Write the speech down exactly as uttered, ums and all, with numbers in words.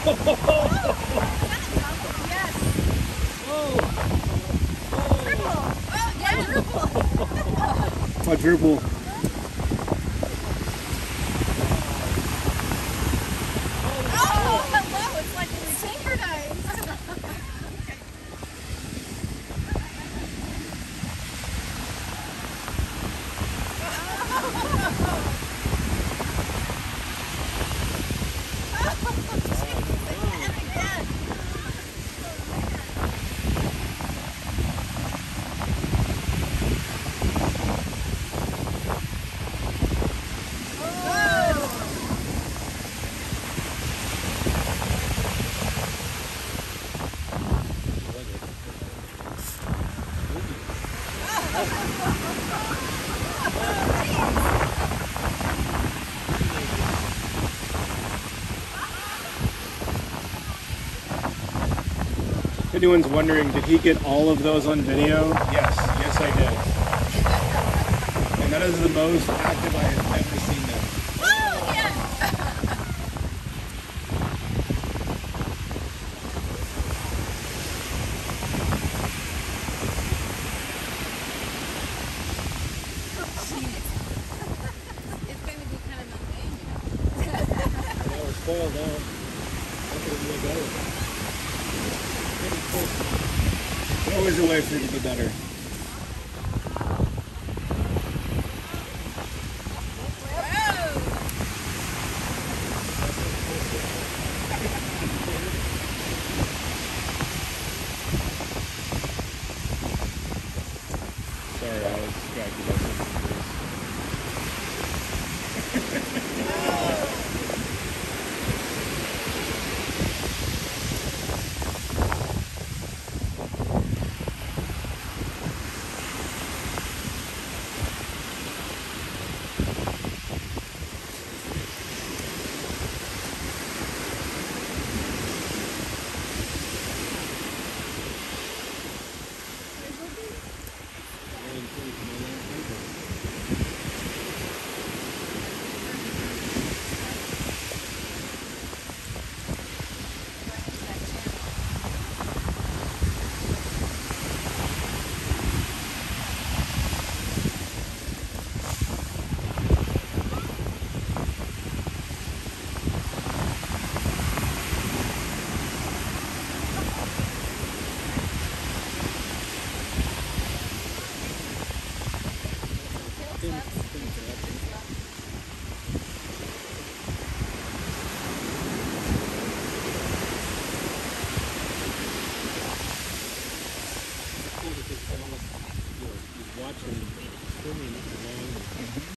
Yes. Oh. Triple. Oh, yeah, triple. Quadruple. Oh, hello. It's like synchronized. If anyone's wondering, did he get all of those on video? Yes, yes I did. And that is the most active I have ever seen them. Oh, yeah. It's going to be kind of mundane, you know. Now we're spoiled now. Look at it go. There's always a way for it to be better. Sorry, I was distracted by something. Watching swimming along.